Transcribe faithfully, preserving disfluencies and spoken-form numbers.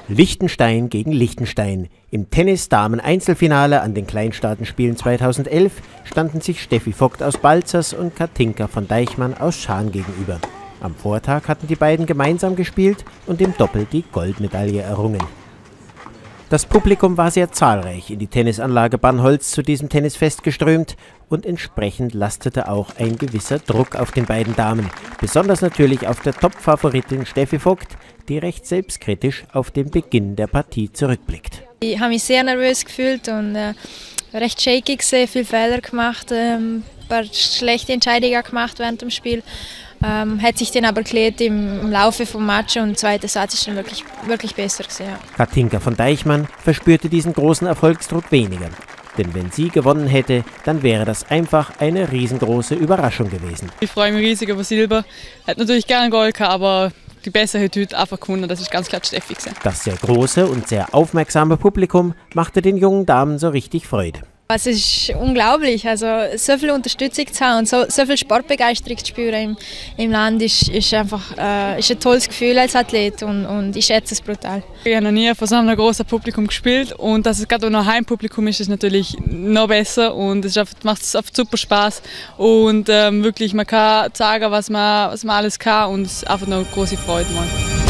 Liechtenstein gegen Liechtenstein. Im Tennis-Damen-Einzelfinale an den Kleinstaatenspielen zweitausendelf standen sich Steffi Vogt aus Balzers und Katinka von Deichmann aus Schaan gegenüber. Am Vortag hatten die beiden gemeinsam gespielt und im Doppel die Goldmedaille errungen. Das Publikum war sehr zahlreich in die Tennisanlage Bannholz zu diesem Tennisfest geströmt und entsprechend lastete auch ein gewisser Druck auf den beiden Damen. Besonders natürlich auf der Top-Favoritin Steffi Vogt, die recht selbstkritisch auf den Beginn der Partie zurückblickt. Ich habe mich sehr nervös gefühlt und äh, recht shaky gesehen, viele Fehler gemacht, ähm, ein paar schlechte Entscheidungen gemacht während dem Spiel. Ähm, hat sich dann aber geklärt im, im Laufe des Matches und der zweite Satz ist dann wirklich, wirklich besser gewesen. Ja. Katinka von Deichmann verspürte diesen großen Erfolgsdruck weniger. Denn wenn sie gewonnen hätte, dann wäre das einfach eine riesengroße Überraschung gewesen. Ich freue mich riesig über Silber. Hätte natürlich gerne Gold gehabt, aber die bessere hat heute einfach gewonnen. Das ist ganz klar Steffi gewesen. Das sehr große und sehr aufmerksame Publikum machte den jungen Damen so richtig Freude. Es ist unglaublich, also so viel Unterstützung zu haben und so, so viel Sportbegeisterung zu spüren im, im Land ist, ist einfach äh, ist ein tolles Gefühl als Athlet und, und ich schätze es brutal. Ich habe noch nie vor so einem großen Publikum gespielt und dass es gerade auch noch Heimpublikum ist, ist natürlich noch besser und es macht es super Spaß und ähm, wirklich man kann sagen, was man, was man alles kann und es ist einfach noch eine große Freude. Man.